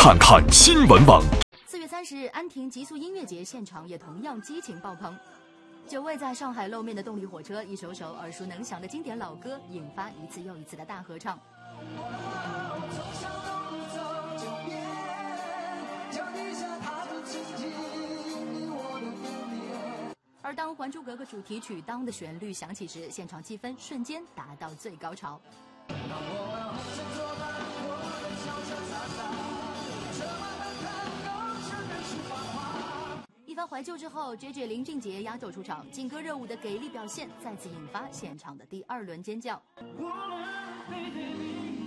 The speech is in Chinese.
看看新闻网。 4月30日，安亭极速音乐节现场也同样激情爆棚。9位在上海露面的动力火车，一首首耳熟能详的经典老歌，引发一次又一次的大合唱。而当《还珠格格》主题曲《当》的旋律响起时，现场气氛瞬间达到最高潮。一番怀旧之后 ，JJ 林俊杰压轴出场，劲歌热舞的给力表现再次引发现场的第2轮尖叫。